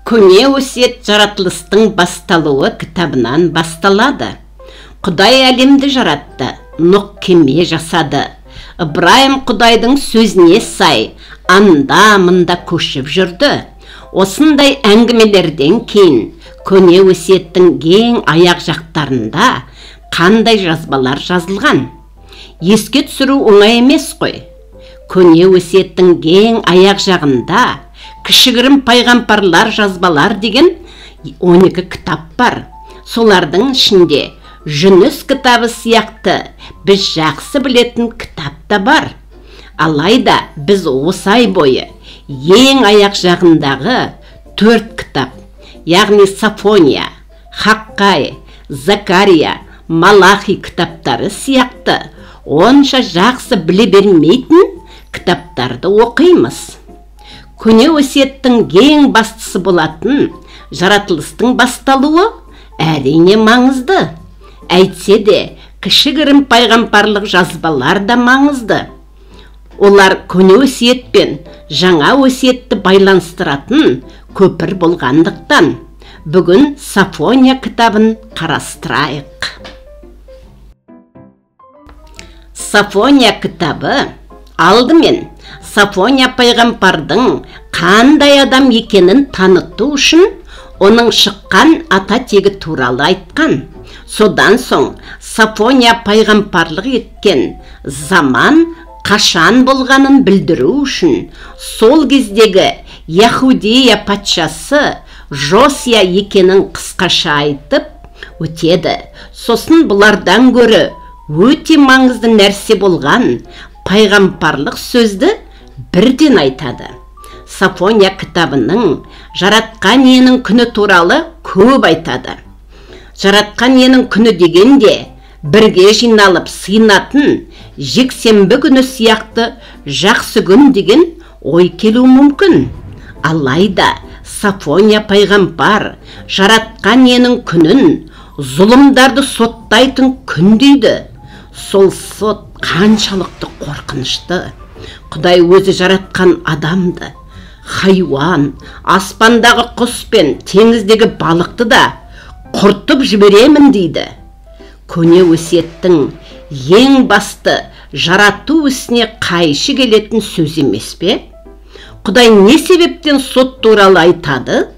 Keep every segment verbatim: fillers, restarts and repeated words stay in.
Көне өсиет жаратылыстың басталуы кітабынан басталады. Құдай әлемді жаратты, Нұх кеме жасады. Ибраим Құдайдың сөзіне сай, анда-мында көшіп жүрді. Осындай әңгімелерден кейін, көне өсиеттің ең аяқ жақтарында қандай жазбалар жазылған? Еске түсіру оңай емес қой. Көне өсиеттің ең аяқ жағында кішігірім пайғамбарлар жазбалар деген он екі кітап бар. Солардың ішінде Жүніс кітабы сияқты біз жақсы білетін кітап та бар. Алайда біз осы ай бойы ең аяқ жағындағы төрт кітап, яғни Сафония, Хаққай, Закария, Малахи кітаптары сияқты онша жақсы біле бермейтін кітаптарды оқимыз. Көне өсиеттің ең бастысы болатын жаратылыстың басталуы әрине маңызды. Әйтсе де, кішігірім пайғамбарлық жазбалар да маңызды. Олар көне өсиет пен жаңа өсиетті байланыстыратын көпір болғандықтан, бүгін Сафония кітабын қарастырайық. Сафония кітабы алдымен Сафония пайғамбардың қандай адам екенін таныту үшін оның шыққан ата тегі туралы айтқан. Содан соң Сафония пайғамбарлық еткен заман қашан болғанын білдіру үшін сол кездегі Яхудия патшасы Жосия екенін қысқаша айтып өтеді. Сосын бұлардан гөрі өте маңызды нәрсе болған пайғамбарлық сөзді бірден айтады. Сафония кітабының жаратқан иенің күні туралы көп айтады. Жаратқан иенің күні дегенде бірге жиналып сыйынатын жексенбі күні сияқты жақсы күн деген ой келуі мүмкін. Алайда Сафония пайғамбар жаратқан иенің күнін зұлымдарды соттайтын күн дейді. Сол сот қаншалықты қорқынышты. Құдай өзі жаратқан адамды, хайуан, аспандағы құс пен теңіздегі балықты да құртып жіберемін дейді. Көне өсиеттің ең басты жарату ісіне қайшы келетін сөз емес пе? Құдай не себептен сот туралы айтады?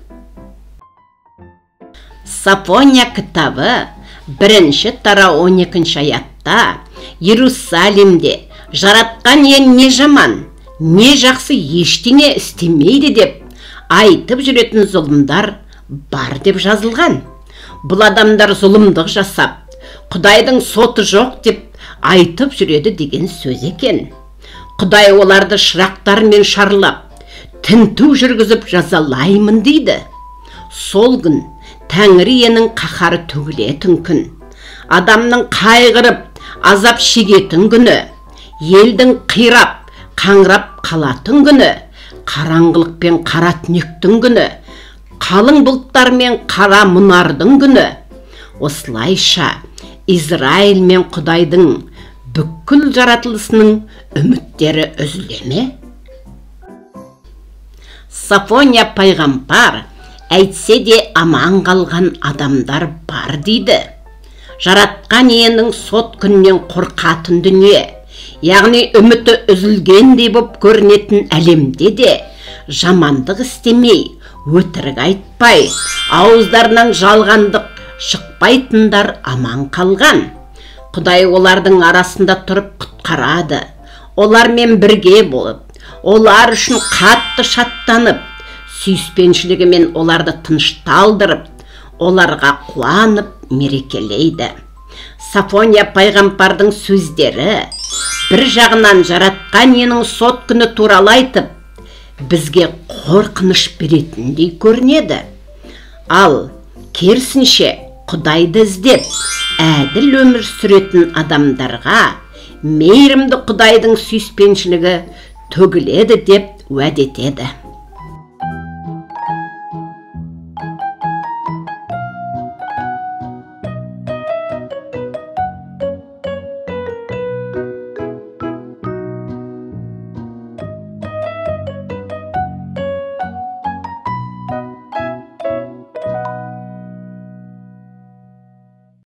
Сафония кітабы бірінші тарау он екінші аятта Иерусалимде жаратқан иен не жаман, не жақсы ештеңе істемейді деп айтып жүретін зұлымдар бар деп жазылған. Бұл адамдар зұлымдық жасап, Құдайдың соты жоқ деп айтып жүреді деген сөз екен. Құдай оларды шырақтармен шарлап, тінту жүргізіп жазалаймын дейді. Сол күн Тәңір иенің қаһары төгілетін күн. Адамның қайғырып, азап шегетін күні, елдің қирап, қаңырап қалатын күні, қараңғылық пен қара түнектің күні, қалың бұлттар мен қара мұнардың күні. Осылайша Израиль мен Құдайдың бүкіл жаратылысының үміттері үзілеме? Сафония пайғамбар әйтсе де аман қалған адамдар бар дейді. Жаратқан иенің сот күннен қорқатын дүние, яғни үміті үзілгендей боп көрінетін әлемде де жамандық істемей, өтірік айтпай, ауыздарынан жалғандық шықпайтындар аман қалған. Құдай олардың арасында тұрып құтқарады. Олармен бірге болып, олар үшін қатты шаттанып, сүйіспеншілігімен оларды тынышталдырып, оларға қуанып мерекелейді. Сафония пайғамбардың сөздері бір жағынан жаратқан иенің сот күні туралы айтып, бізге қорқыныш беретіндей көрінеді. Ал керісінше Құдайды іздеп, әділ өмір сүретін адамдарға мейірімді Құдайдың сүйіспеншілігі төгіледі деп уәде етеді.